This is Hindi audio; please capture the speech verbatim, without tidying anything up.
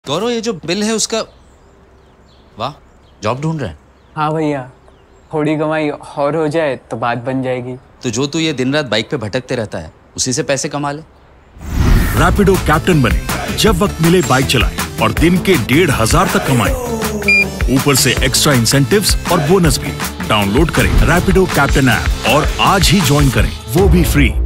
गौरव, ये जो बिल है उसका, वाह, जॉब ढूंढ रहे हैं। हाँ भैया, थोड़ी कमाई और हो जाए तो बात बन जाएगी। तो जो तू ये दिन रात बाइक पे भटकते रहता है उसी से पैसे कमा ले। रैपिडो कैप्टन बने, जब वक्त मिले बाइक चलाएं और दिन के डेढ़ हजार तक कमाएं। ऊपर से एक्स्ट्रा इंसेंटिव्स और बोनस भी। डाउनलोड करें रैपिडो कैप्टन ऐप और आज ही ज्वाइन करें, वो भी फ्री।